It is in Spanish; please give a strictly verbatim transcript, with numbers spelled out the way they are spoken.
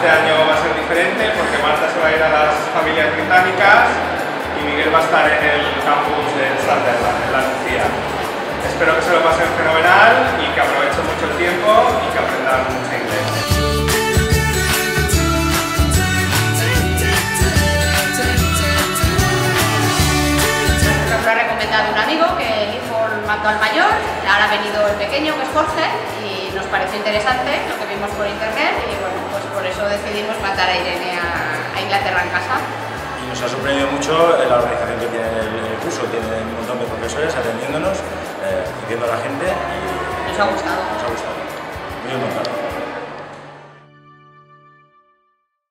este año va a ser diferente porque Marta se va a ir a las familias británicas y Miguel va a estar en el campus de Sunderland, en la Lucía. Espero que se lo pasen fenomenal y que aprovechen mucho el tiempo y que aprendan mucho inglés. Nos lo ha recomendado un amigo que el hijo mandó al mayor, ahora ha venido el pequeño que es Jorge y nos pareció interesante lo que vimos por internet y bueno, pues por eso decidimos mandar a Irene a, a Inglaterra en casa. Y nos ha sorprendido mucho la organización que tiene el curso, tiene un montón de profesores atendiéndonos, eh, viendo a la gente y nos ha gustado. Nos ha gustado. Muy contento.